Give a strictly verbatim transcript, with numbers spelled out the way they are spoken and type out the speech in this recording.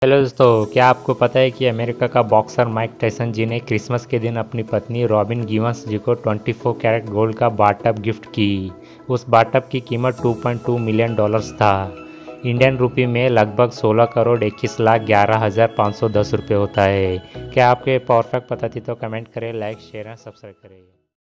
Hello दोस्तों, क्या आपको पता है कि अमेरिका का बॉक्सर माइक टायसन जी ने क्रिसमस के दिन अपनी पत्नी रॉबिन गिवंस जी को चौबीस कैरेट गोल्ड का बाथटब गिफ्ट की। उस बाथटब की कीमत दो पॉइंट दो मिलियन डॉलर्स था। इंडियन रुपये में लगभग सोलह करोड़ इक्कीस लाख ग्यारह हज़ार पाँच सौ दस रुपये होता है। क्या आपको ये परफेक्ट पता थी? तो कमेंट करें, लाइक शेयर एंड सब्सक्राइब करें।